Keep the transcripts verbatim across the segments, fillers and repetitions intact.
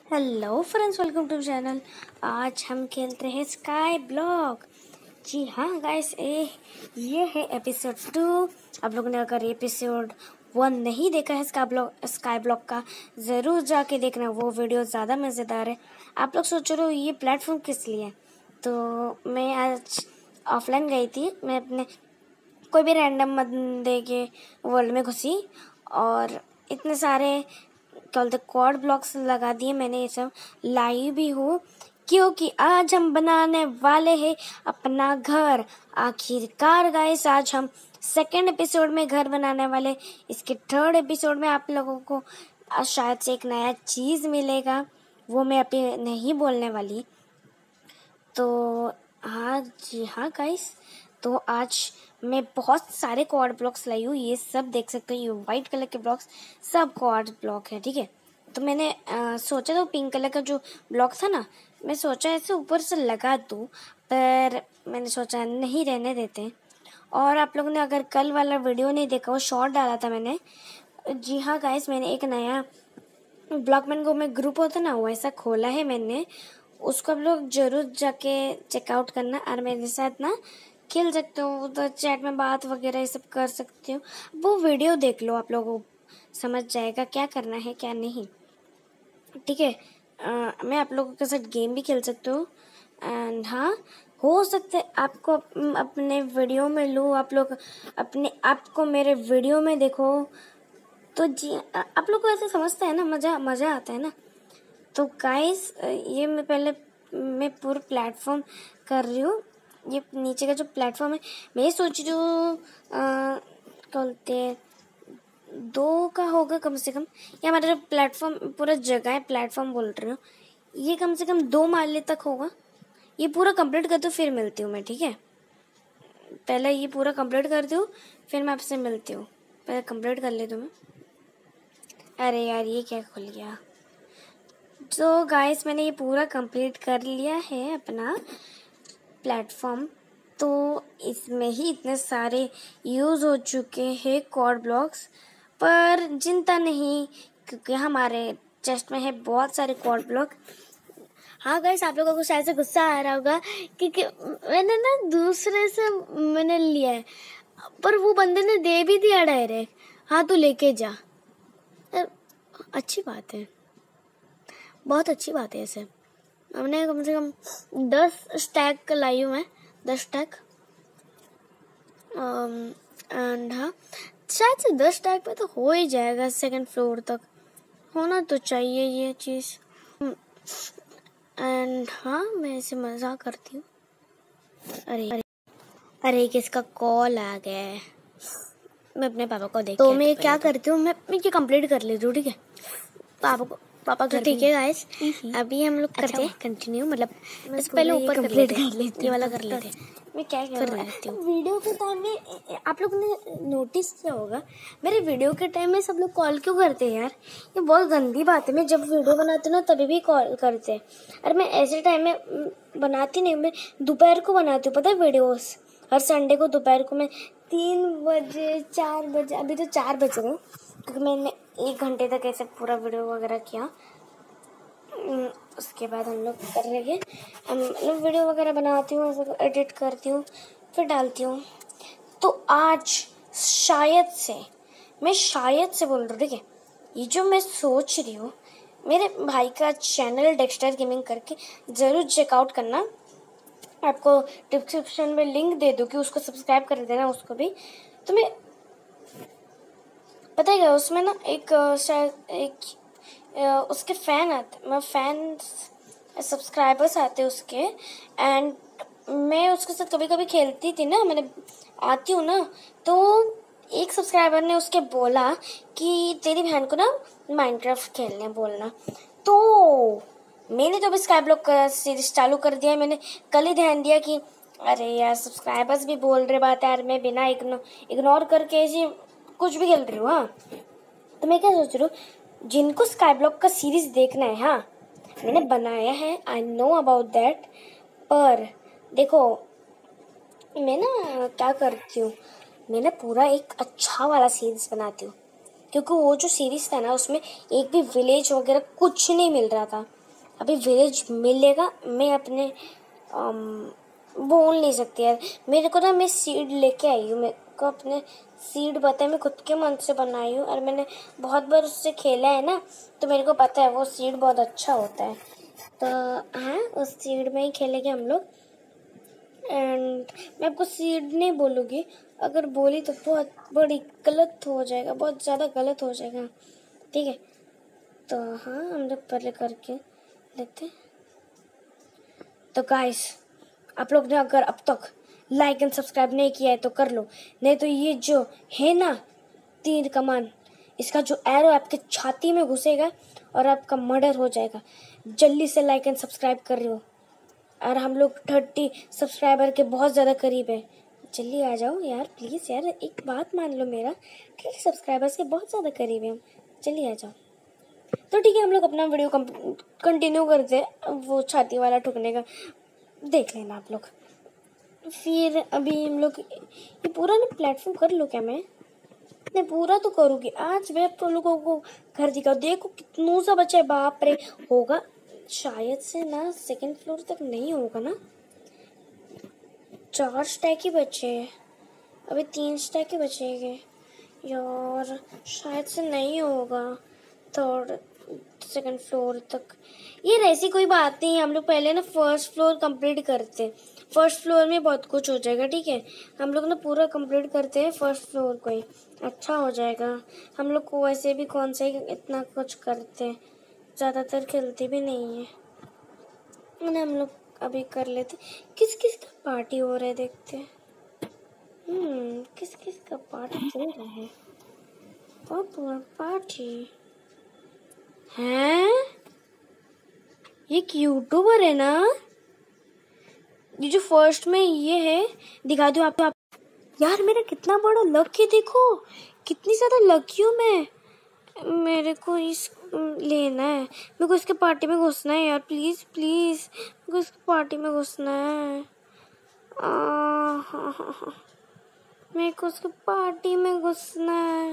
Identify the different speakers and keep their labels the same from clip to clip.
Speaker 1: Hello friends, welcome to channel. आज हम खेलते हैं स्काई ब्लॉक। जी हाँ गाइस, ए ये है एपिसोड टू। आप लोगों ने अगर एपिसोड वन नहीं देखा है स्काई ब्लॉक स्काई ब्लॉक का, ज़रूर जाके देखना, वो वीडियो ज़्यादा मज़ेदार है। आप लोग सोच रहे हो ये प्लेटफॉर्म किस लिए, तो मैं आज ऑफलाइन गई थी। मैं अपने कोई भी रैंडम बंदे के वर्ल्ड में घुसी और इतने सारे क्या बोलते क्वाड ब्लॉक्स लगा दिए मैंने। ये सब लाई भी हूँ क्योंकि आज हम बनाने वाले हैं अपना घर। आखिरकार गाइस, आज हम सेकेंड एपिसोड में घर बनाने वाले। इसके थर्ड एपिसोड में आप लोगों को शायद से एक नया चीज़ मिलेगा, वो मैं अभी नहीं बोलने वाली। तो हाँ जी हाँ गाइस, तो आज मैं बहुत सारे क्वाड ब्लॉक्स लाई हूँ। ये सब देख सकते हो, ये वाइट कलर के ब्लॉक्स सब क्वाड ब्लॉक है, ठीक है। तो मैंने आ, सोचा था पिंक कलर का जो ब्लॉक था ना, मैं सोचा ऐसे ऊपर से लगा दूँ, पर मैंने सोचा नहीं, रहने देते। और आप लोगों ने अगर कल वाला वीडियो नहीं देखा, वो शॉर्ट डाला था मैंने। जी हाँ गाइस, मैंने एक नया ब्लॉकमैन गो में ग्रुप होता ना, वैसा खोला है मैंने। उसको आप लोग जरूर जाके चेकआउट करना और मेरे साथ ना खेल सकते हो, उधर चैट में बात वगैरह ये सब कर सकते हो। वो वीडियो देख लो, आप लोगों को समझ जाएगा क्या करना है क्या नहीं, ठीक है। मैं आप लोगों के साथ गेम भी खेल सकती हूँ। एंड हाँ, हो सकता है आपको अपने वीडियो में लूँ, आप लोग अपने आप को मेरे वीडियो में देखो, तो जी आप लोग को ऐसे समझता है ना, मज़ा मज़ा आता है ना। तो गाइस, ये मैं पहले मैं पूरा प्लेटफॉर्म कर रही हूँ। ये नीचे का जो प्लेटफॉर्म है, मैं सोच रही हूँ क्या बोलते हैं, दो का होगा कम से कम। ये हमारा जो प्लेटफॉर्म पूरा जगह है, प्लेटफॉर्म बोल रही हूँ, ये कम से कम दो माले तक होगा। ये पूरा कंप्लीट कर दो, फिर मिलती हूँ मैं, ठीक है। पहले ये पूरा कंप्लीट कर दूँ, फिर मैं आपसे मिलती हूँ। पहले कंप्लीट कर लेती हूँ मैं। अरे यार, ये क्या खुल गया। तो गाइस, मैंने ये पूरा कंप्लीट कर लिया है अपना प्लेटफॉर्म। तो इसमें ही इतने सारे यूज़ हो चुके हैं क्वाड ब्लॉक्स, पर चिंता नहीं, क्योंकि हमारे चेस्ट में है बहुत सारे क्वाड ब्लॉक। हाँ गाइस, आप लोगों को शायद से गुस्सा आ रहा होगा क्योंकि मैंने ना दूसरे से मैंने लिया है, पर वो बंदे ने दे भी दिया डायरेक्ट। हाँ, तू लेके जा। अच्छी बात है, बहुत अच्छी बात है। ऐसे हमने कम से कम दस स्टैक लाई हूँ मैं, दस स्टैक। एंड हाँ, शायद से दस स्टैक पे तो हो ही जाएगा, सेकंड फ्लोर तक होना तो चाहिए ये चीज़। एंड हाँ, मैं ऐसे मज़ाक करती हूँ। अरे अरे अरे किसका कॉल आ गया है, मैं अपने पापा को देख, तो मैं क्या करती हूँ, मैं ये कंप्लीट कर लेती हूँ, ठीक है। पापा को पापा तो ठीक है गाइस, अभी हम लोग करते हैं कंटिन्यू, मतलब इससे पहले ऊपर कर लेते हैं, ये वाला कर लेते हैं। मैं क्या कर रही हूँ, वीडियो के टाइम में आप लोगों ने नोटिस किया होगा, मेरे वीडियो के टाइम में सब लोग कॉल क्यों करते हैं यार। ये बहुत गंदी बात है। मैं जब वीडियो बनाती हूँ ना, तभी भी कॉल करते हैं। अरे मैं ऐसे टाइम में बनाती नहीं, मैं दोपहर को बनाती हूँ, पता है वीडियोस। हर संडे को दोपहर को मैं तीन बजे चार बजे, अभी तो चार बज रहे, क्योंकि मैंने एक घंटे तक ऐसे पूरा वीडियो वगैरह किया। उसके बाद हम लोग कर रहे हैं, हम लोग वीडियो वगैरह बनाती हूँ, ऐसे एडिट करती हूँ, फिर डालती हूँ। तो आज शायद से, मैं शायद से बोल रही हूँ, ठीक है, ये जो मैं सोच रही हूँ, मेरे भाई का चैनल डेक्स्टर गेमिंग करके ज़रूर चेकआउट करना। आपको डिस्क्रिप्शन में लिंक दे दूँ कि उसको सब्सक्राइब कर देना उसको भी। तो मैं पता है क्या, उसमें ना एक शायद एक उसके फ़ैन आते, मैं फैन सब्सक्राइबर्स आते उसके, एंड मैं उसके साथ कभी कभी खेलती थी ना, मैंने आती हूँ ना, तो एक सब्सक्राइबर ने उसके बोला कि तेरी बहन को ना माइनक्राफ्ट खेलने बोलना। तो मैंने तो अभी स्काई ब्लॉक का सीरीज चालू कर दिया है। मैंने कल ही ध्यान दिया कि अरे यार, सब्सक्राइबर्स भी बोल रहे बात है यार, मैं बिना इग्नो इग्नोर करके ऐसे कुछ भी खेल रही हूँ। हाँ, तो मैं क्या सोच रही हूँ, जिनको स्काई ब्लॉक का सीरीज देखना है, हाँ मैंने बनाया है, आई नो अबाउट दैट, पर देखो मैं ना क्या करती हूँ, मैं ना पूरा एक अच्छा वाला सीरीज बनाती हूँ, क्योंकि वो जो सीरीज था ना, उसमें एक भी विलेज वगैरह कुछ नहीं मिल रहा था। अभी विलेज मिलेगा। मैं अपने अम, बोल नहीं सकती यार। मेरे को ना, मैं सीड लेके आई हूँ। मेरे को अपने सीड पता है, मैं खुद के मन से बनाई हूँ और मैंने बहुत बार उससे खेला है ना, तो मेरे को पता है वो सीड बहुत अच्छा होता है। तो हाँ, उस सीड में ही खेलेंगे हम लोग। एंड मैं आपको सीड नहीं बोलूँगी, अगर बोली तो बहुत बड़ी गलत हो जाएगा, बहुत ज़्यादा गलत हो जाएगा। ठीक है, तो हाँ हम लोग पहले करके लेते हैं। तो गाइस, आप लोग ने अगर अब तक लाइक एंड सब्सक्राइब नहीं किया है तो कर लो, नहीं तो ये जो है ना तीर कमान, इसका जो एरो आपके छाती में घुसेगा और आपका मर्डर हो जाएगा। जल्दी से लाइक एंड सब्सक्राइब कर लो। और हम लोग थर्टी सब्सक्राइबर के बहुत ज़्यादा करीब है। जल्दी आ जाओ यार, प्लीज़ यार, एक बात मान लो मेरा, थर्टी सब्सक्राइबर्स के बहुत ज़्यादा करीब है हम। जल्दी आ जाओ। तो ठीक है, हम लोग अपना वीडियो कंटिन्यू करते हैं। वो छाती वाला ठुकने का देख लेना आप लोग। फिर अभी हम लोग ये पूरा ना प्लेटफॉर्म कर लो क्या? मैं नहीं पूरा तो करूँगी आज। मैं आप लोगों को घर दिखाओ, देखो कितनू सा बचा है। बाप रे, होगा शायद से ना सेकंड फ्लोर तक नहीं होगा ना। चार स्टैक ही बचे हैं, अभी तीन स्टैक ही बचेंगे यार। शायद से नहीं होगा थर्ड सेकंड फ्लोर तक। ये ऐसी कोई बात नहीं है, हम लोग पहले ना फर्स्ट फ्लोर कंप्लीट करते हैं। फर्स्ट फ्लोर में बहुत कुछ हो जाएगा। ठीक है, हम लोग ना पूरा कंप्लीट करते हैं फर्स्ट फ्लोर को ही, अच्छा हो जाएगा। हम लोग को वैसे भी कौन से इतना कुछ करते हैं, ज़्यादातर खेलते भी नहीं है ना। हम लोग अभी कर लेते। किस किस का पार्टी हो रहा है देखते हैं। हम्म किस किस का पार्टी चल रहा है? पार्टी हैं? ये एक यूट्यूबर है ना, ये जो फर्स्ट में ये है, दिखा दो आपको। आप यार मेरा कितना बड़ा लक है, देखो कितनी ज्यादा लकी हूँ मैं। मेरे को इस लेना है, मेरे को इसके पार्टी में घुसना है यार, प्लीज प्लीज मेरे को इसके पार्टी में घुसना है। आ, हाँ, हाँ, हाँ। मेरे को उसके पार्टी में घुसना है।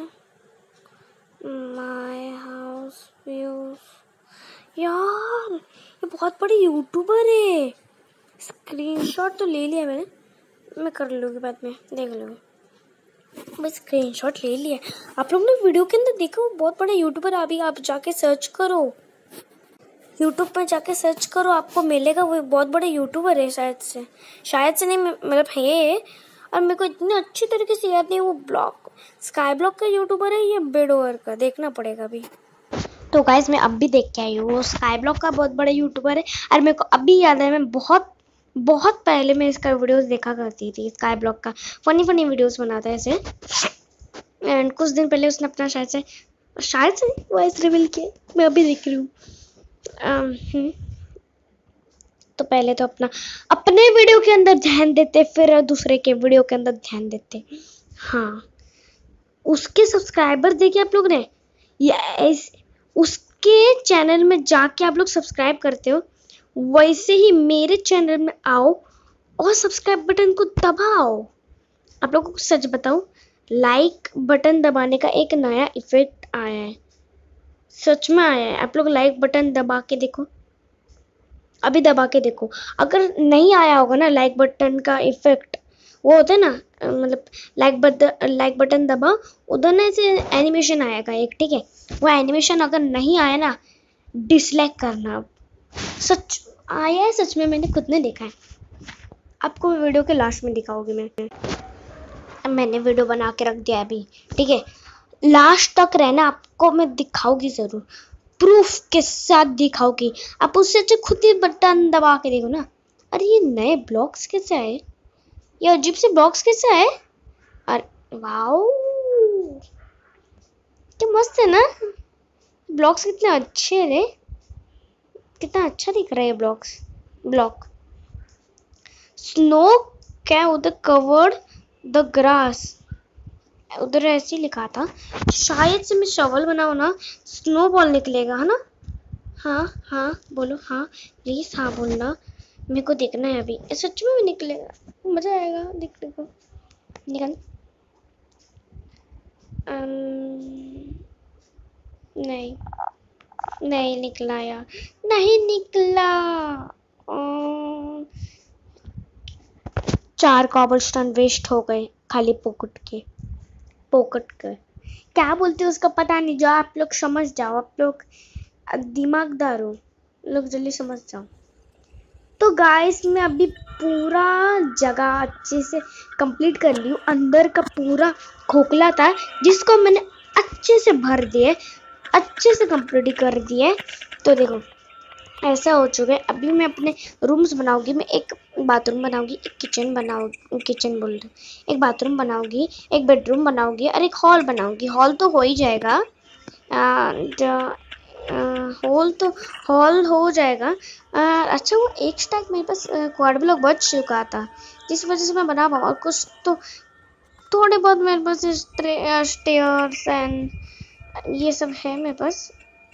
Speaker 1: माय हाउस व्यूज यार, ये बहुत बड़ी यूट्यूबर है। स्क्रीनशॉट तो ले लिया मैंने, मैं कर लूँगी बाद में, देख लूँगी। मैं स्क्रीनशॉट ले लिया। आप लोग ने वीडियो के अंदर देखो, वो बहुत बड़ा यूट्यूबर। अभी आप जाके सर्च करो, यूट्यूब पर जाके सर्च करो, आपको मिलेगा। वो बहुत बड़ा यूट्यूबर है, शायद से शायद से नहीं मतलब है। और मेरे को इतनी अच्छी तरीके से याद नहीं, वो ब्लॉग स्काई ब्लॉग का यूट्यूबर है या बेडोवर का, देखना पड़ेगा अभी। तो गाइस मैं अब भी देख के आई हूँ, वो स्काई ब्लॉग का बहुत बड़ा यूट्यूबर है। और मेरे को अभी याद है, मैं बहुत बहुत पहले मैं इसका वीडियोस देखा करती थी। स्काई ब्लॉग का फनी फनी वीडियोस बनाता है ऐसे। एंड कुछ दिन पहले उसने अपना शायद से शायद से वॉइस रिवील किया, मैं अभी देख रही हूँ। um, तो पहले तो अपना अपने वीडियो के अंदर ध्यान देते, फिर दूसरे के वीडियो के अंदर ध्यान देते। हाँ, उसके सब्सक्राइबर देखिए आप लोग ने, यस उसके चैनल में जाके आप लोग सब्सक्राइब करते हो, वैसे ही मेरे चैनल में आओ और सब्सक्राइब बटन को दबाओ। आप लोगों को सच बताऊं, लाइक बटन दबाने का एक नया इफेक्ट आया है, सच में आया है। आप लोग लाइक बटन दबा के देखो, अभी दबा के देखो। अगर नहीं आया होगा ना लाइक बटन का इफेक्ट, वो होता है ना, मतलब लाइक बटन लाइक बटन दबा, उधर ना ऐसे एनिमेशन आएगा एक, ठीक है। वो एनिमेशन अगर नहीं आया ना, डिसलाइक करना। सच आया है, सच में मैंने खुद ने देखा है। आपको वीडियो के लास्ट में दिखाऊंगी मैं। मैंने वीडियो बना के रख दिया अभी, ठीक है। लास्ट तक रहना, आपको मैं दिखाऊंगी जरूर, प्रूफ के साथ दिखाऊंगी। आप उससे अच्छे खुद ही बटन दबा के देखो ना। अरे ये नए ब्लॉक्स कैसे आए, ये अजीब से ब्लॉक्स कैसे आए। अरे वाओ, क्या मस्त है ना ब्लॉक्स, कितने अच्छे है रे, कितना अच्छा दिख रहा है ब्लॉक्स। ब्लॉक स्नो क्या उधर कवर्ड द ग्रास, उधर ऐसे ही लिखा था। शायद से मैं शवल बनाऊं ना, स्नो बॉल निकलेगा, है ना। हाँ हाँ बोलो, हाँ प्लीज हाँ बोलना, मेरे को देखना है अभी। सच में भी निकलेगा, मजा आएगा देखने को। निकल um, नहीं नहीं निकला यार, नहीं निकला। चार कॉबलस्टोन वेस्ट हो गए खाली पोकट के पोकट के क्या बोलते हैं उसका पता नहीं, जो आप लोग समझ जाओ, आप लोग दिमागदार हो, लोग जल्दी समझ जाओ। तो गाइस मैं अभी पूरा जगह अच्छे से कंप्लीट कर ली हूँ। अंदर का पूरा खोखला था जिसको मैंने अच्छे से भर दिए, अच्छे से कंप्लीट कर दिए। तो देखो ऐसा हो चुका है। अभी मैं अपने रूम्स बनाऊंगी, मैं एक बाथरूम बनाऊंगी, एक किचन बनाऊंगी, किचन बोल रही एक बाथरूम बनाऊंगी, एक बेडरूम बनाऊंगी और एक हॉल बनाऊंगी। हॉल तो हो ही जाएगा, हॉल तो हॉल हो जाएगा। आ, अच्छा वो एक स्टैक मेरे पास क्वाड ब्लॉक बच चुका था जिस वजह से मैं बना पाऊँ। और कुछ तो थोड़े बहुत मेरे पास स्टेयर्स एंड ये सब है मेरे पास,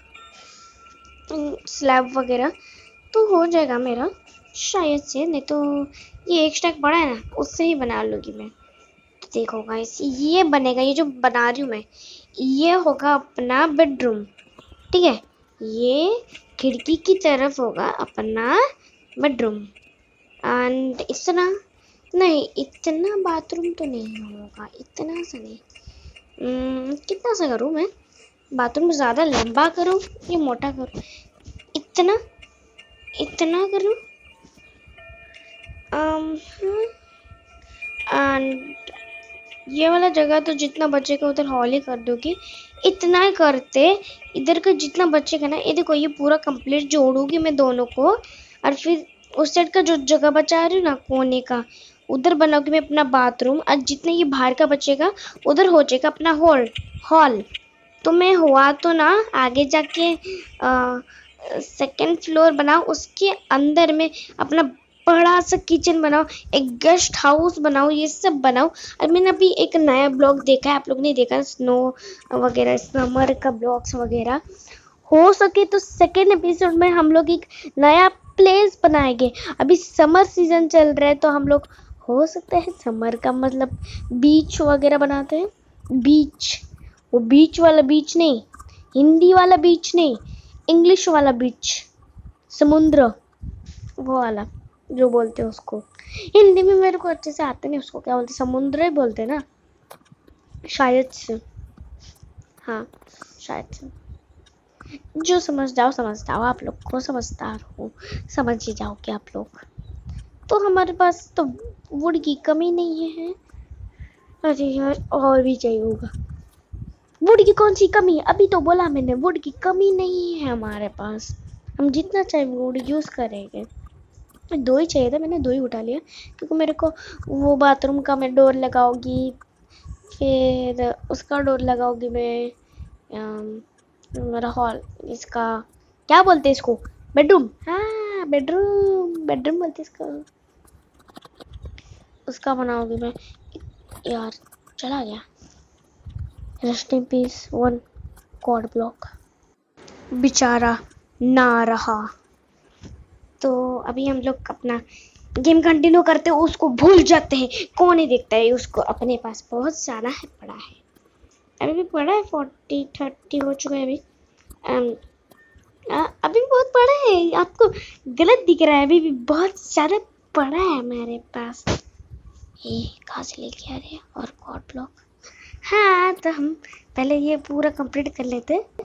Speaker 1: स्लैब वगैरह, तो हो जाएगा मेरा शायद से। नहीं तो ये एक स्टैक बड़ा है ना, उससे ही बना लूँगी मैं। तो देखो गाइस ये बनेगा, ये जो बना रही हूँ मैं, ये होगा अपना बेडरूम, ठीक है। ये खिड़की की तरफ होगा अपना बेडरूम। एंड इतना नहीं, इतना बाथरूम तो नहीं होगा, इतना सा नहीं। hmm, कितना सा करूँ मैं बाथरूम? ज़्यादा लंबा करूँ या मोटा करूँ? इतना इतना करूँ। एंड ये वाला जगह तो जितना बचेगा उधर हॉल ही कर दूँगी। इतना करते इधर का जितना बचेगा ना, ये देखो ये पूरा कंप्लीट जोड़ूंगी मैं दोनों को। और फिर उस साइड का जो जगह बचा रही हूँ ना कोने का, उधर बनाऊंगी मैं अपना बाथरूम। और जितना ये बाहर का बचेगा उधर हो जाएगा अपना हॉल हॉल तो मैं हुआ तो ना आगे जाके सेकेंड फ्लोर बनाऊँ, उसके अंदर में अपना बड़ा सा किचन बनाओ, एक गेस्ट हाउस बनाओ, ये सब बनाओ। और मैंने अभी एक नया ब्लॉग देखा है, आप लोग ने देखा, स्नो वगैरह, समर का ब्लॉग्स वगैरह। हो सके तो सेकेंड एपिसोड में हम लोग एक नया प्लेस बनाएंगे। अभी समर सीजन चल रहा है तो हम लोग हो सकता है समर का मतलब बीच वगैरह बनाते हैं। बीच, वो बीच वाला बीच नहीं, हिंदी वाला बीच नहीं, इंग्लिश वाला बीच, समुद्र वो वाला जो बोलते हैं उसको। हिंदी में मेरे को अच्छे से आता नहीं, उसको क्या बोलते, समुद्र ही बोलते ना शायद से, हाँ शायद से। जो समझ जाओ समझ जाओ, आप लोग को समझदार हो, समझ ही जाओगे आप लोग। तो हमारे पास तो वुड की कमी नहीं है। अरे यार और भी चाहिए होगा। वुड की कौन सी कमी है? अभी तो बोला मैंने वुड की कमी नहीं है हमारे पास, हम जितना चाहे वुड यूज़ करेंगे। दो ही चाहिए था, मैंने दो ही उठा लिया क्योंकि मेरे को वो बाथरूम का मैं डोर लगाऊंगी, फिर उसका डोर लगाऊंगी मैं, मेरा हॉल, इसका क्या बोलते हैं इसको, बेडरूम, हाँ बेडरूम बेडरूम बोलते इसको, उसका बनाऊंगी मैं। यार चला गया, rest in peace one quad block, बेचारा ना रहा। तो अभी हम लोग अपना गेम कंटिन्यू करते हैं, उसको भूल जाते हैं, कौन ही देखता है उसको, अपने पास बहुत सारा है पड़ा है, अभी भी पड़ा है, फोर्टी थर्टी हो चुका है अभी। um, आ, अभी बहुत पड़ा है, आपको गलत दिख रहा है, अभी भी बहुत सारा पड़ा है मेरे पास। ये कहाँ से लेके आ रहे हैं और क्वाड ब्लॉक। हाँ तो हम पहले ये पूरा कंप्लीट कर लेते हैं।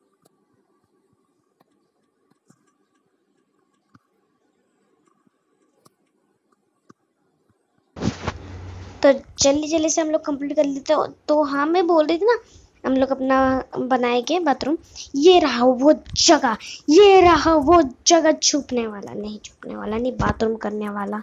Speaker 1: तो जल्दी जल्दी से हम लोग कंप्लीट कर लेते हैं। तो हाँ मैं बोल रही थी ना, हम लोग अपना बनाएंगे बाथरूम। ये रहा वो जगह, ये रहा वो जगह, छुपने वाला नहीं, छुपने वाला नहीं, बाथरूम करने वाला।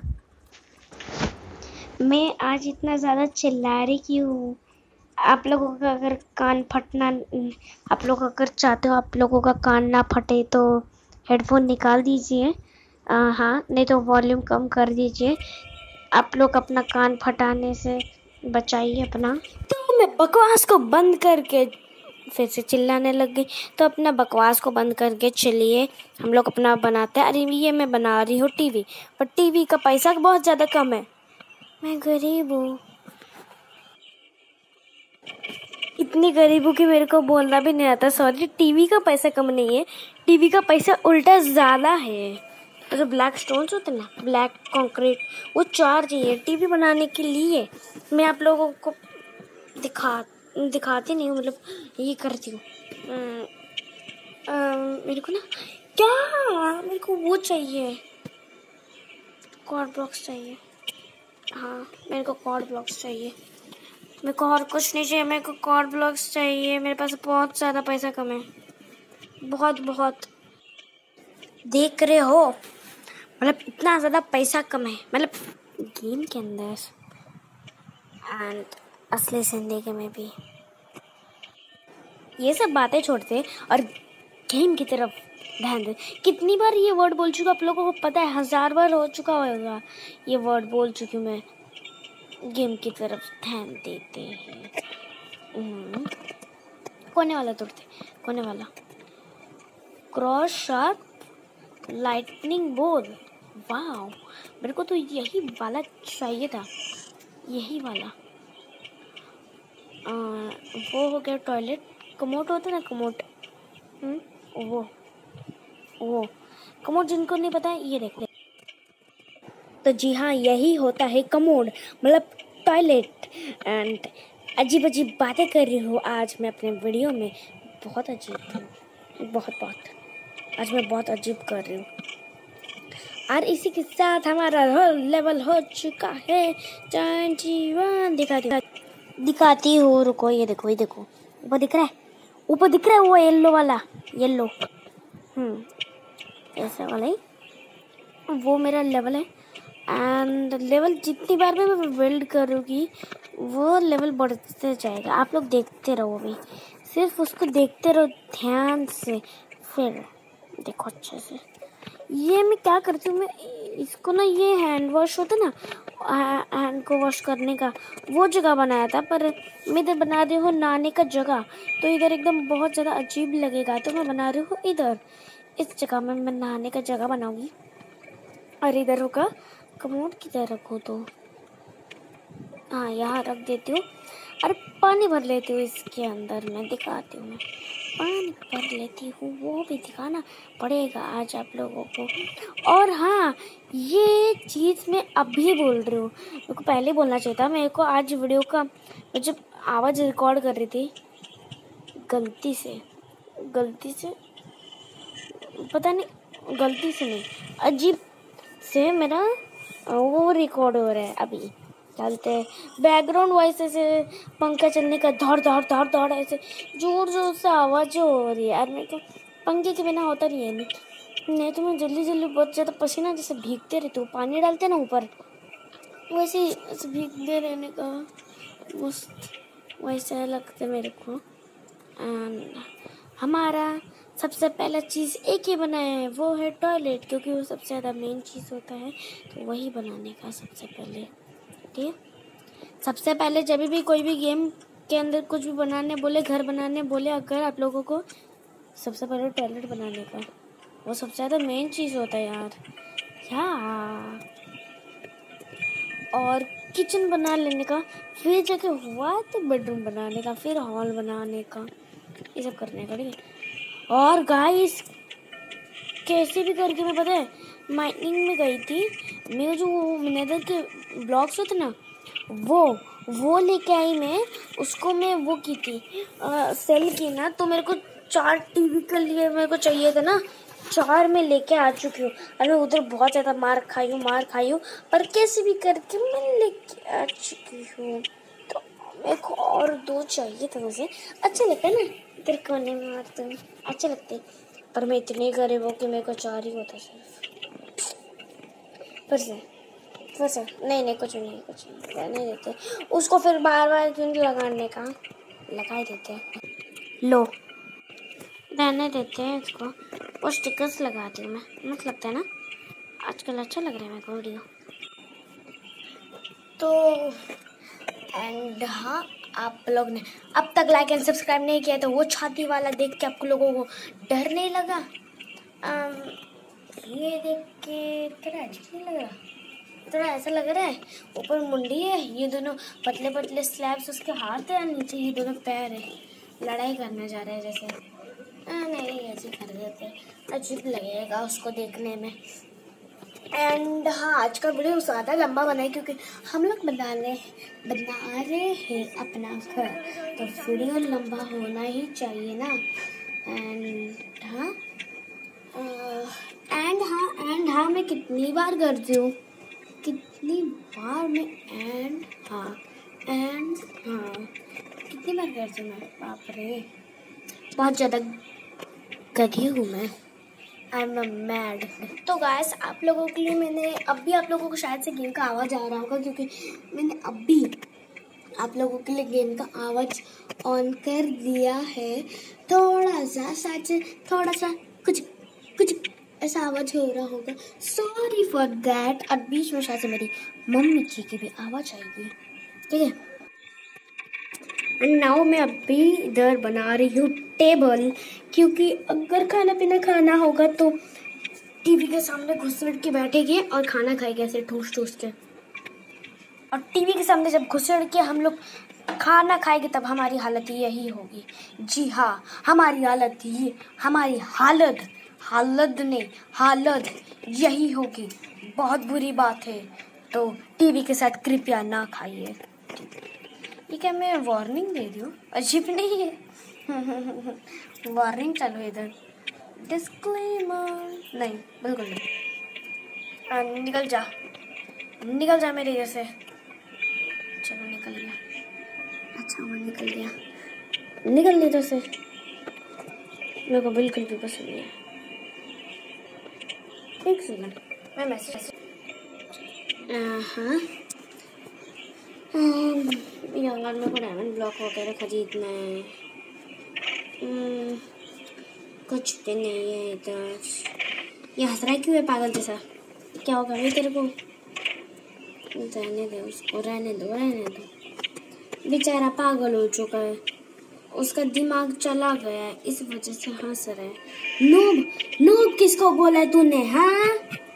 Speaker 1: मैं आज इतना ज़्यादा चिल्ला रही क्यों? आप लोगों का अगर कान फटना, आप लोग अगर चाहते हो आप लोगों का कान ना फटे तो हेडफोन निकाल दीजिए, हाँ नहीं तो वॉल्यूम कम कर दीजिए। आप लोग अपना कान फटाने से बचाइए अपना। तो मैं बकवास को बंद करके फिर से चिल्लाने लग गई। तो अपना बकवास को बंद करके चलिए हम लोग अपना बनाते हैं। अरे ये मैं बना रही हूँ टीवी, पर टीवी का पैसा बहुत ज़्यादा कम है, मैं गरीब हूँ। इतनी गरीब हूँ कि मेरे को बोलना भी नहीं आता सॉरी। टीवी का पैसा कम नहीं है, टीवी का पैसा उल्टा ज़्यादा है। तो जो ब्लैक स्टोन्स होते हैं ना, ब्लैक कंक्रीट, वो चार चाहिए टीवी बनाने के लिए। मैं आप लोगों को दिखा दिखाती नहीं हूँ, मतलब ये करती हूँ। मेरे को ना क्या मेरे को वो चाहिए, कॉर्ड ब्लॉक्स चाहिए। हाँ मेरे को कॉर्ड ब्लॉक्स चाहिए, मेरे को और कुछ नहीं चाहिए, मेरे को कॉर्ड ब्लॉक्स चाहिए। मेरे पास बहुत ज़्यादा पैसा कम है, बहुत बहुत। देख रहे हो, मतलब इतना ज़्यादा पैसा कम है, मतलब गेम के अंदर एंड असली जिंदगी में भी। ये सब बातें छोड़ते और गेम की तरफ ध्यान दे। कितनी बार ये वर्ड बोल चुका आप लोगों को पता है? हजार बार हो चुका होगा ये वर्ड बोल चुकी हूँ मैं। गेम की तरफ ध्यान देते हैं। कोने वाला तोड़ते, कोने वाला। क्रॉस शार्प लाइटनिंग बोल, वाह मेरे को तो यही वाला चाहिए था, यही वाला। आ, वो हो गया टॉयलेट। कमोट होता है ना, कमोट, वो वो कमोड। जिनको नहीं पता ये देखो, तो जी हाँ यही होता है कमोड, मतलब टॉयलेट। एंड अजीब अजीब बातें कर रही हूँ आज मैं अपने वीडियो में, बहुत अजीब, बहुत बहुत आज मैं बहुत अजीब कर रही हूँ। और इसी के साथ हमारा लेवल हो चुका है ट्वेंटी वन। दिखाती दिखाती हूँ, रुको। ये देखो, ये देखो, ऊपर दिख रहा है, ऊपर दिख रहा है वो येलो वाला, येलो हम्म ऐसा वाला ही वो मेरा लेवल है। एंड लेवल जितनी बार भी मैं बिल्ड करूँगी वो लेवल बढ़ते जाएगा। आप लोग देखते रहो, भी सिर्फ उसको देखते रहो ध्यान से, फिर देखो अच्छे से। ये मैं क्या करती हूँ, मैं इसको ना, ये हैंड वॉश होता है ना, हैंड को वॉश करने का वो जगह बनाया था, पर मैं इधर बना रही हूँ नहाने का जगह। तो इधर एकदम बहुत ज़्यादा अजीब लगेगा, तो मैं बना रही हूँ इधर, इस जगह में मैं नहाने का जगह बनाऊंगी। और इधर होगा कमोड, किधर रखो तो, हाँ यहाँ रख देती हूँ। अरे पानी भर लेती हूँ इसके अंदर, मैं दिखाती हूँ, मैं पानी भर लेती हूँ, वो भी दिखाना पड़ेगा आज आप लोगों को। और हाँ ये चीज़ मैं अभी बोल रही हूँ, मेरे को पहले बोलना चाहिए था। मेरे को आज वीडियो का जब आवाज़ रिकॉर्ड कर रही थी, गलती से गलती से पता नहीं, गलती से नहीं, अजीब से मेरा वो रिकॉर्ड हो रहा है। अभी चलते बैकग्राउंड वॉइस ऐसे पंखा चलने का धड़ धड़ धड़ धड़ ऐसे जोर जोर से आवाज़ हो रही है यार। मेरे को पंखे के बिना होता नहीं है, नहीं नहीं तो मैं जल्दी जल्दी बहुत ज़्यादा पसीना जैसे भीगते रहते हो, पानी डालते ना ऊपर, वैसे ऐसे भीगते रहने का मस्त वैसे लगता है मेरे को। एंड हमारा सबसे पहला चीज़ एक ही बनाया है, वो है टॉयलेट, क्योंकि वो सबसे ज़्यादा मेन चीज़ होता है, तो वही बनाने का सबसे पहले। ठीक है, सबसे पहले जब भी कोई भी गेम के अंदर कुछ भी बनाने बोले, घर बनाने बोले अगर आप लोगों को, सबसे पहले टॉयलेट बनाने का, वो सबसे ज़्यादा मेन चीज़ होता है यार। यार और किचन बना लेने का, फिर जाके हुआ तो बेडरूम बनाने का, फिर हॉल बनाने का, ये सब करने का। ठीक है, और गाइस कैसे भी करके मैं, पता है माइनिंग में गई थी मैं, जो नेदर के ब्लॉक्स होते ना, वो वो लेके आई मैं, उसको मैं वो की थी आ, सेल की ना, तो मेरे को चार टीवी के लिए मेरे को चाहिए था ना, चार में लेके आ चुकी हूँ। और मैं उधर बहुत ज़्यादा मार खाई हूँ मार खाई हूँ पर कैसे भी करके मैं लेके आ चुकी हूँ। तो मेरे को और दो चाहिए था मुझे, अच्छा लगता है ना इधर कोने में मारते हैं, अच्छा लगता है। पर मैं इतनी गरीब हूँ कि मेरे को चार ही होता सिर्फ। फिर से फिर से नहीं नहीं कुछ नहीं कुछ नहीं रहने देते उसको, फिर बार बार क्यों लगाने का, लगा ही देते हैं। लो रहने देते हैं इसको, वो स्टिकर्स लगाती हूँ मैं, मस्त लगता है ना आजकल, अच्छा लग रहा है मेरे को वीडियो तो। एंड हाँ आप लोग ने अब तक लाइक एंड सब्सक्राइब नहीं किया तो वो छाती वाला देख के आप लोगों को डर नहीं लगा? आम, ये देख के तेरा अजीब नहीं लग रहा? थोड़ा ऐसा लग रहा है, ऊपर मुंडी है, ये दोनों पतले पतले स्लैब्स उसके हाथ है और नीचे ये दोनों पैर है। लड़ाई करने जा रहे हैं जैसे। आ, नहीं ऐसे कर देते, अजीब लगेगा उसको देखने में। एंड हाँ, आज का वीडियो ज़्यादा लंबा बना है क्योंकि हम लोग बना रहे बना रहे हैं अपना घर, तो वीडियो लंबा होना ही चाहिए ना। एंड हाँ एंड हाँ एंड हाँ मैं कितनी बार करती हूँ, कितनी बार मैं एंड हाँ एंड हाँ कितनी बार करती हूँ मैं, बाप रे बहुत ज़्यादा गधी हूँ मैं। I am mad. तो गाइस आप लोगों के लिए मैंने अभी आप लोगों को शायद से गेम का आवाज़ आ रहा होगा क्योंकि मैंने अभी आप लोगों के लिए गेम का आवाज़ ऑन कर दिया है। थोड़ा सा सच थोड़ा सा कुछ कुछ ऐसा आवाज़ हो रहा होगा, सॉरी फॉर दैट। और बीच में शायद से मेरी मम्मी जी की भी आवाज़ आएगी, ठीक है। नाउ मैं अभी इधर बना रही हूँ टेबल, क्योंकि अगर खाना पीना खाना होगा तो टीवी के सामने घुसड़ के बैठेंगे और खाना खाएंगे ऐसे ठूस ठूस के। और टीवी के सामने जब घुसड़ के हम लोग खाना खाएंगे तब हमारी हालत यही होगी। जी हाँ, हमारी हालत ये हमारी हालत हालत नहीं हालत यही होगी। बहुत बुरी बात है, तो टीवी के साथ कृपया ना खाइए। ठीक है, मैं वार्निंग दे रही हूँ, अजीब नहीं है। वार्निंग चलो इधर, डिस्क्लेमर नहीं, बिल्कुल नहीं। आ, निकल जा निकल जा मेरे जैसे। चलो निकल गया, अच्छा वो निकल गया, निकल ले जैसे। मेरे को बिल्कुल भी पसंद नहीं है। एक सेकंड, मैं मैसेज हाँ यार मेरे को डायमंड ब्लॉक वगैरह खरीदना है। कुछ भी नहीं है इधर। ये हंस रहा है क्यों है पागल जैसा? क्या होगा भाई तेरे को? रहने दे उसको, रहने दो रहने दो। बेचारा पागल हो चुका है, उसका दिमाग चला गया है, इस वजह से हंस रहा है। नूब नूब किसको बोला है तूने? हाँ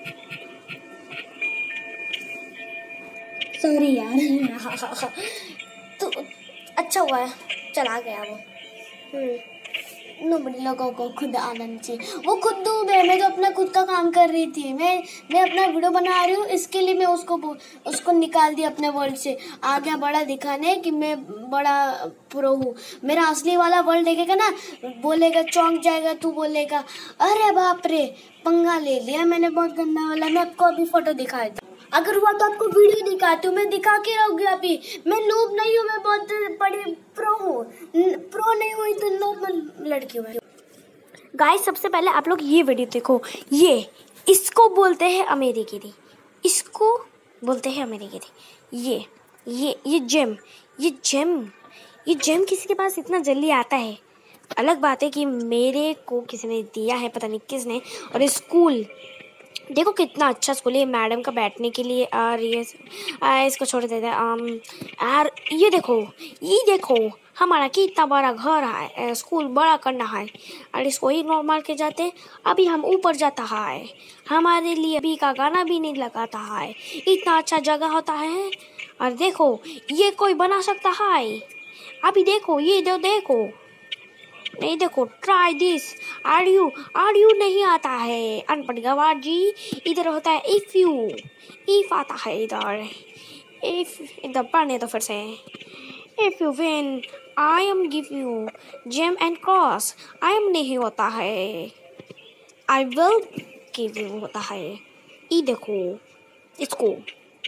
Speaker 1: सॉरी यार। तो अच्छा हुआ है चला गया वो। नोबडी लोगों को खुद आनंद चाहिए, वो खुद डूब है। मैं तो अपना खुद का काम कर रही थी, मैं मैं अपना वीडियो बना रही हूँ, इसके लिए मैं उसको उसको निकाल दिया अपने वर्ल्ड से। आ गया बड़ा दिखाने कि मैं बड़ा प्रो हूँ। मेरा असली वाला वर्ल्ड देखेगा ना, बोलेगा चौंक जाएगा, तू बोलेगा अरे बाप रे पंगा ले लिया मैंने बहुत गंदा वाला। मैं आपको अभी फोटो दिखाई दूँ, अगर हुआ तो आपको वीडियो दिखाती हूँ। मैं दिखा के रहूँगी अभी। मैं नूब नहीं हूँ, मैं बहुत बड़ी प्रो हूँ। प्रो नहीं हुई तो नॉर्मल लड़की हूँ। गाइस सबसे पहले आप लोग ये वीडियो देखो। ये इसको बोलते हैं अमेरिकी, इसको बोलते हैं अमेरिकी। ये ये ये जेम ये जेम ये जेम किसी के पास इतना जल्दी आता है। अलग बात है कि मेरे को किसी ने दिया है, पता नहीं किसने। और स्कूल देखो कितना अच्छा स्कूल है, मैडम का बैठने के लिए। और ये आ, इसको छोड़ देते हैं यार। ये देखो ये देखो हमारा कितना बड़ा घर है, स्कूल बड़ा करना है और इसको इग्नोर मार के जाते। अभी हम ऊपर जाता है, हमारे लिए अभी का गाना भी नहीं लगाता है, इतना अच्छा जगह होता है। और देखो ये कोई बना सकता है। अभी देखो ये दो देखो नहीं देखो, try this. Are you are you नहीं आता है अनपढ़ गवार जी। इधर होता है इफ यू, इफ आता है इधर। इफ इधर पढ़ने तो फिर से if you win I am give you gem and cross. I am नहीं होता है, आई विल गिव यू होता है। ये देखो इसको,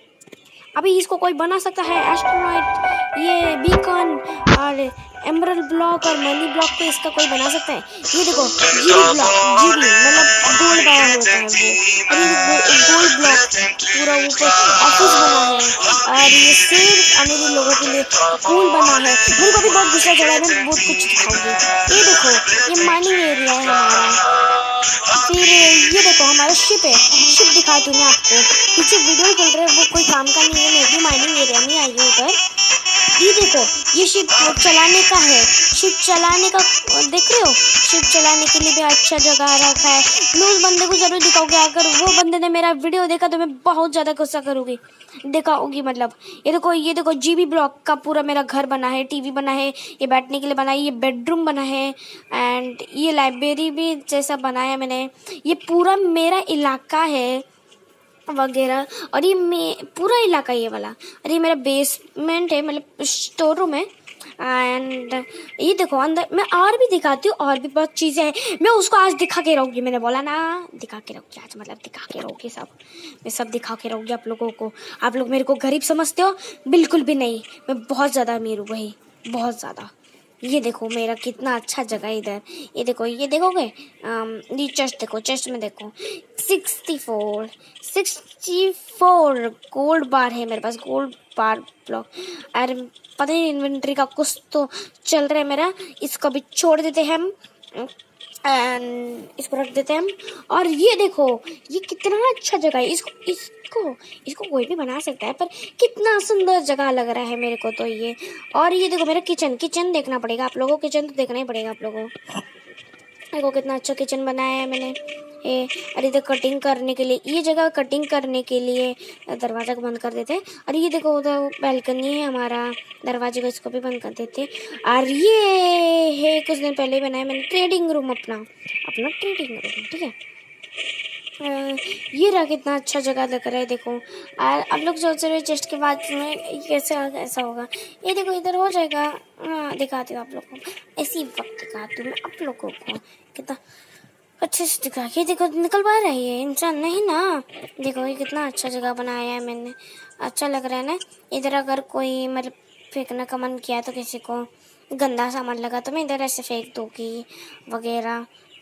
Speaker 1: अभी इसको कोई बना सकता है एस्ट्रोनॉट, ये बीकॉन और एमरल्ड ब्लॉक और मनी ब्लॉक को इसका कोई बना सकता है। ये देखो जीबी ब्लॉक, जीबी मतलब गोल्ड बार होता है वो। और ये गोल्ड ब्लॉक पूरा ऊपर ऑफिस बना है। और ये सिर्फ अमीर लोगों के लिए स्कूल बना है। मेरे को भी बहुत गुस्सा चढ़ा है, मैं बहुत कुछ दिखाऊंगी। ये देखो ये माइनिंग एरिया है हमारा। फिर ये देखो हमारा शिप है, शिप दिखाती हूँ मैं आपको। पीछे वीडियो चल रहा है वो कोई काम का नहीं है, मैं भी माइनिंग एरिया में आई हूँ उधर। ये देखो, ये शिप चलाने का है, शिप चलाने का देख रहे हो, शिप चलाने के लिए भी अच्छा जगह रखा है। मैं उस बंदे को जरूर दिखाऊंगी, अगर वो बंदे ने मेरा वीडियो देखा तो मैं बहुत ज़्यादा गुस्सा करूँगी, दिखाऊंगी मतलब। ये देखो, ये देखो जीबी ब्लॉक का पूरा मेरा घर बना है, टीवी बना है, ये बैठने के लिए बना है, ये बेडरूम बना है, एंड ये लाइब्रेरी भी जैसा बनाया मैंने। ये पूरा मेरा इलाका है वगैरह, और ये मैं पूरा इलाका ये वाला, और ये मेरा बेसमेंट है, मतलब स्टोर रूम है। एंड ये देखो अंदर मैं और भी दिखाती हूँ, और भी बहुत चीज़ें हैं, मैं उसको आज दिखा के रहूँगी, मैंने बोला ना दिखा के रहूँगी आज, मतलब दिखा के रहूँगी सब, मैं सब दिखा के रहूँगी आप लोगों को। आप लोग मेरे को गरीब समझते हो? बिल्कुल भी नहीं, मैं बहुत ज़्यादा अमीर हूँ भाई, बहुत ज़्यादा। ये देखो मेरा कितना अच्छा जगह है इधर, ये देखो, ये देखोगे, ये चेस्ट देखो, चेस्ट में देखो sixty four sixty four gold bar है मेरे पास, गोल्ड बार ब्लॉक। अरे पता नहीं इन्वेंट्री का कुछ तो चल रहा है मेरा, इसको भी छोड़ देते हैं हम, एंड इसको रख देते हैं हम। और ये देखो, ये कितना अच्छा जगह है, इसको इसको इसको कोई भी बना सकता है, पर कितना सुंदर जगह लग रहा है मेरे को तो ये। और ये देखो मेरा किचन, किचन देखना पड़ेगा आप लोगों को, किचन तो देखना ही पड़ेगा आप लोगों को। देखो कितना अच्छा किचन बनाया है मैंने ये। और इधर कटिंग करने के लिए, ये जगह कटिंग करने के लिए दरवाज़ा को बंद कर देते हैं। और ये देखो उधर बैल्कनी है हमारा, दरवाजे को इसको भी बंद कर देते हैं। और ये है कुछ दिन पहले बनाया मैंने ट्रेडिंग रूम, अपना अपना ट्रेडिंग रूम, ठीक है। ये रहा कितना अच्छा जगह लग रहा है देखो। और आप लोग सोच रहे हो चेस्ट के बाद में कैसे ऐसा होगा, ये देखो इधर हो जाएगा। हाँ दिखाती हूँ आप लोगों को, ऐसी वक्त दिखाती हूँ मैं आप लोगों को, कितना अच्छे से दिखा के। देखो निकल पा रहा है ये इंसान नहीं ना, देखो ये कितना अच्छा जगह बनाया है मैंने, अच्छा लग रहा है ना। इधर अगर कोई मतलब फेंकने का मन किया तो किसी को गंदा सामान लगा तो मैं इधर ऐसे फेंक दूँगी वगैरह,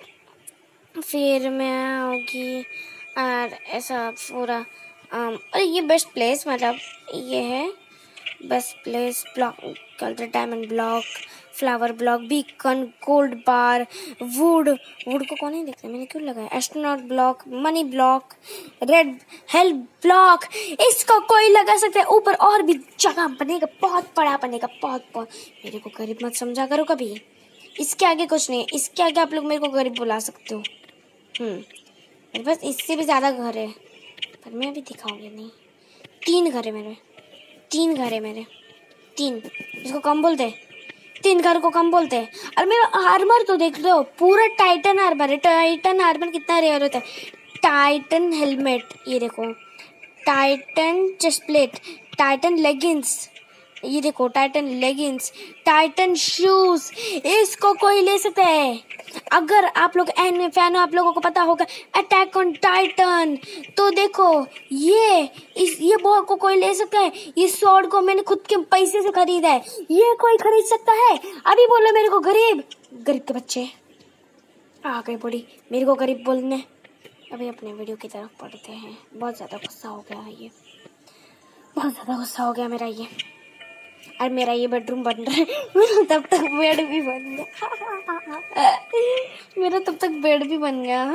Speaker 1: फिर मैं आऊँगी और ऐसा पूरा। और ये बेस्ट प्लेस मतलब ये है best place, block colour diamond block, flower block, beacon, gold bar, wood wood को कौन नहीं देखता मैंने क्यों लगाया, astronaut block, money block, red hell block, इसको कोई लगा सकता है ऊपर। और भी जगह बनेगा, बहुत बड़ा बनेगा, बहुत बहुत। मेरे को गरीब मत समझा करो कभी, इसके आगे कुछ नहीं है, इसके आगे आप लोग मेरे को गरीब बुला सकते हो। हम्म मेरे पास इससे भी ज़्यादा घर है, पर मैं अभी दिखाऊंगी नहीं। तीन घर है मेरे, तीन घर है मेरे, तीन, इसको कम बोलते हैं, तीन घर को कम बोलते हैं। और मेरा आर्मर तो देख लो, पूरा टाइटन आर्मर है। टाइटन आर्मर कितना रेयर होता है, टाइटन हेलमेट, ये देखो titan chest plate, titan leggings, ये देखो टाइटन लेगिंग्स, टाइटन शूज, इसको कोई ले सकता है। अगर आप लोग एन फैन हो, आप लोगों को पता होगा अटैक ऑन टाइटन, तो देखो ये इस ये बॉल को कोई ले सकता है। ये स्वॉर्ड को मैंने खुद के पैसे से खरीदा है, ये कोई खरीद सकता है? अभी बोलो मेरे को गरीब, गरीब के बच्चे आ गए बड़ी मेरे को गरीब बोलने। अभी अपने वीडियो की तरफ पढ़ते हैं। बहुत ज़्यादा गुस्सा हो गया है ये, बहुत ज़्यादा गुस्सा हो गया मेरा ये। और मेरा ये बेडरूम बन रहा है, मेरा तब तक बेड भी बन गया मेरा तब तक बेड भी बन गया।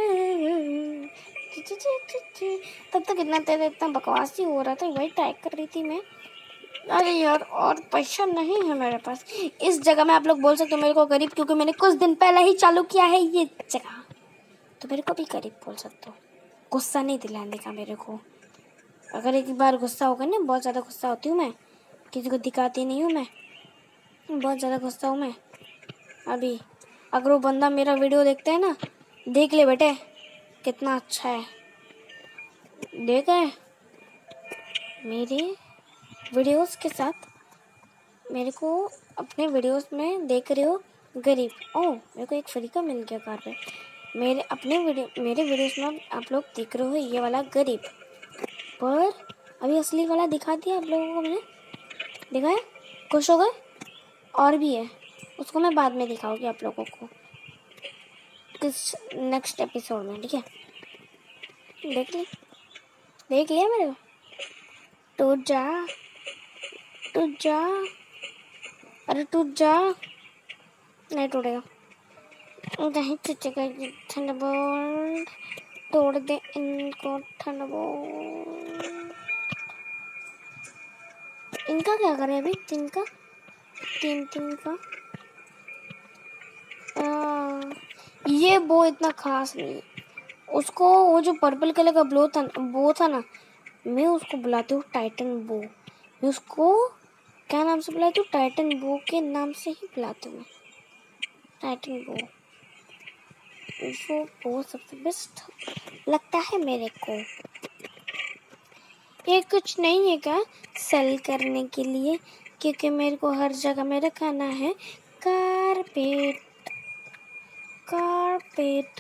Speaker 1: तब तक इतना तेज इतना बकवास ही हो रहा था, वही ट्राई कर रही थी मैं। अरे यार और पैसा नहीं है मेरे पास। इस जगह में आप लोग बोल सकते हो मेरे को गरीब, क्योंकि मैंने कुछ दिन पहले ही चालू किया है ये जगह, तो मेरे को भी गरीब बोल सकते हो। गुस्सा नहीं दिलाने का मेरे को, अगर एक बार गुस्सा होगा ना, बहुत ज़्यादा गुस्सा होती हूँ मैं, किसी को दिखाती नहीं हूँ मैं, बहुत ज़्यादा गुस्सा हूँ मैं। अभी अगर वो बंदा मेरा वीडियो देखते है ना, देख ले बेटे कितना अच्छा है, देख रहे मेरे वीडियोस के साथ, मेरे को अपने वीडियोस में देख रहे हो गरीब। ओ मेरे को एक फ्री का मिल गया कार्ड, मेरे अपने वीडियो मेरे वीडियोस में आप लोग देख रहे हो ये वाला गरीब, पर अभी असली वाला दिखा दिया आप लोगों को मैंने, दिखाया, खुश हो गए? और भी है, उसको मैं बाद में दिखाऊंगी आप लोगों को किस नेक्स्ट एपिसोड में, ठीक है? देख ली देख लिया मेरे को, टूट जा टूट जा, अरे टूट जा, नहीं टूटेगा, नहीं टूटेगा, थंडरबोल्ट तोड़ दे इनको, थंडरबोल्ट इनका क्या करें अभी? तीन का तीन तीन का आ, ये बो इतना खास नहीं। उसको वो जो पर्पल कलर का ब्लो था बो था ना, मैं उसको बुलाती हूँ टाइटन बो। मैं उसको क्या नाम से बुलाती हूँ? टाइटन बो के नाम से ही बुलाती हूँ। टाइटन बो वो बो सबसे बेस्ट लगता है मेरे को। ये कुछ नहीं है क्या सेल करने के लिए, क्योंकि मेरे को हर जगह में रखाना है कारपेट कारपेट।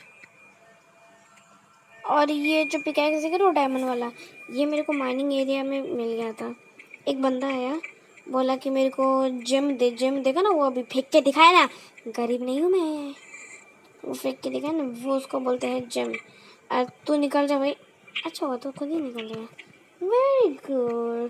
Speaker 1: और ये जो पिकैक्स है वो डायमंड वाला, ये मेरे को माइनिंग एरिया में मिल गया था। एक बंदा आया, बोला कि मेरे को जेम दे। जेम देगा ना, वो अभी फेंक के दिखाया ना, गरीब नहीं हूँ मैं, वो फेंक के दिखाया ना, वो उसको बोलते हैं जेम। तू निकल जा भाई। अच्छा हुआ तो खुद ही निकल गया, वेरी गुड।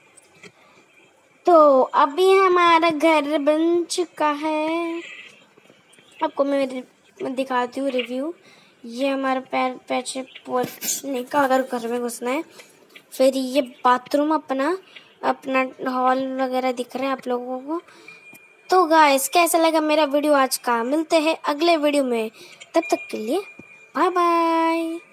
Speaker 1: तो अभी हमारा घर बन चुका है। आपको मैं दिखाती हूँ रिव्यू। ये हमारा पैर पैच पोछने का, अगर घर में घुसना है। फिर ये बाथरूम अपना अपना हॉल वगैरह दिख रहे हैं आप लोगों को। तो गाइस कैसा लगा मेरा वीडियो आज का? मिलते हैं अगले वीडियो में, तब तक के लिए बाय बाय।